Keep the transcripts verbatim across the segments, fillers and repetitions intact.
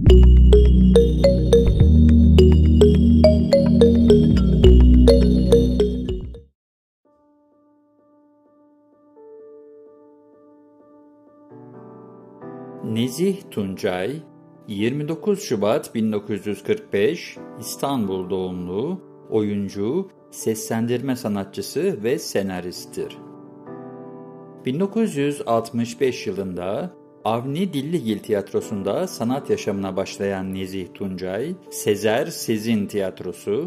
Nezih Tuncay, yirmi dokuz Şubat bin dokuz yüz kırk beş İstanbul doğumlu, oyuncu, seslendirme sanatçısı ve senaristtir. bin dokuz yüz altmış beş yılında Avni Dilligil Tiyatrosu'nda sanat yaşamına başlayan Nezih Tuncay, Sezer Sezin Tiyatrosu,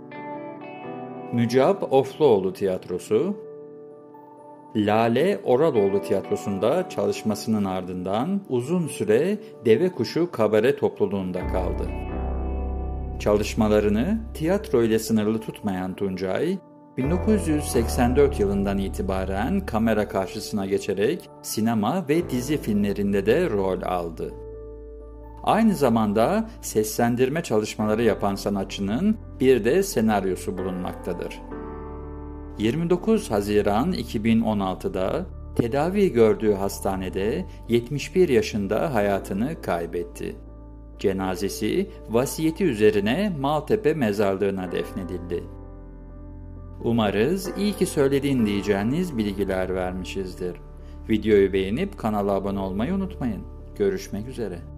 Mücab Ofluoğlu Tiyatrosu, Lale Oraloğlu Tiyatrosu'nda çalışmasının ardından uzun süre Devekuşu Kabare topluluğunda kaldı. Çalışmalarını tiyatro ile sınırlı tutmayan Tuncay, bin dokuz yüz seksen dört yılından itibaren kamera karşısına geçerek sinema ve dizi filmlerinde de rol aldı. Aynı zamanda seslendirme çalışmaları yapan sanatçının bir de senaryosu bulunmaktadır. yirmi dokuz Haziran iki bin on altıda tedavi gördüğü hastanede yetmiş bir yaşında hayatını kaybetti. Cenazesi vasiyeti üzerine Maltepe mezarlığına defnedildi. Umarız iyi ki söyledin diyeceğiniz bilgiler vermişizdir. Videoyu beğenip kanala abone olmayı unutmayın. Görüşmek üzere.